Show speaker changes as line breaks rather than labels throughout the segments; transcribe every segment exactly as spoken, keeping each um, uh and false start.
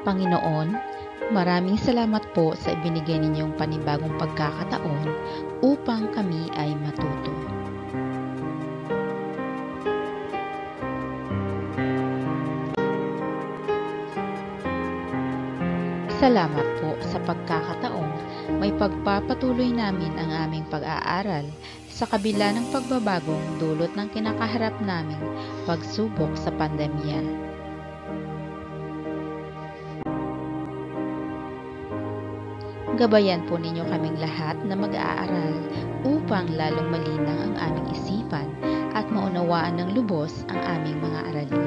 Panginoon, maraming salamat po sa ibinigay ninyong panibagong pagkakataon upang kami ay matuto. Salamat po sa pagkakataong may pagpapatuloy namin ang aming pag-aaral sa kabila ng pagbabagong dulot ng kinakaharap naming pagsubok sa pandemya. Gabayan po ninyo kaming lahat na mag-aaral upang lalong malinang ang aming isipan at maunawaan ng lubos ang aming mga aralin.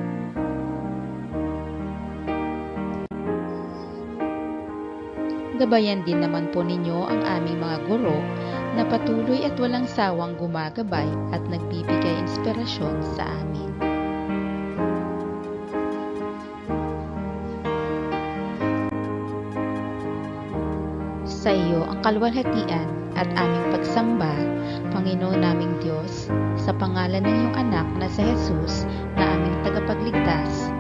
Gabayan din naman po ninyo ang aming mga guro na patuloy at walang sawang gumagabay at nagbibigay inspirasyon sa amin. Sa iyo ang kaluwalhatian at aming pagsamba, Panginoon naming Diyos, sa pangalan ng iyong anak na si Jesus na aming tagapagligtas,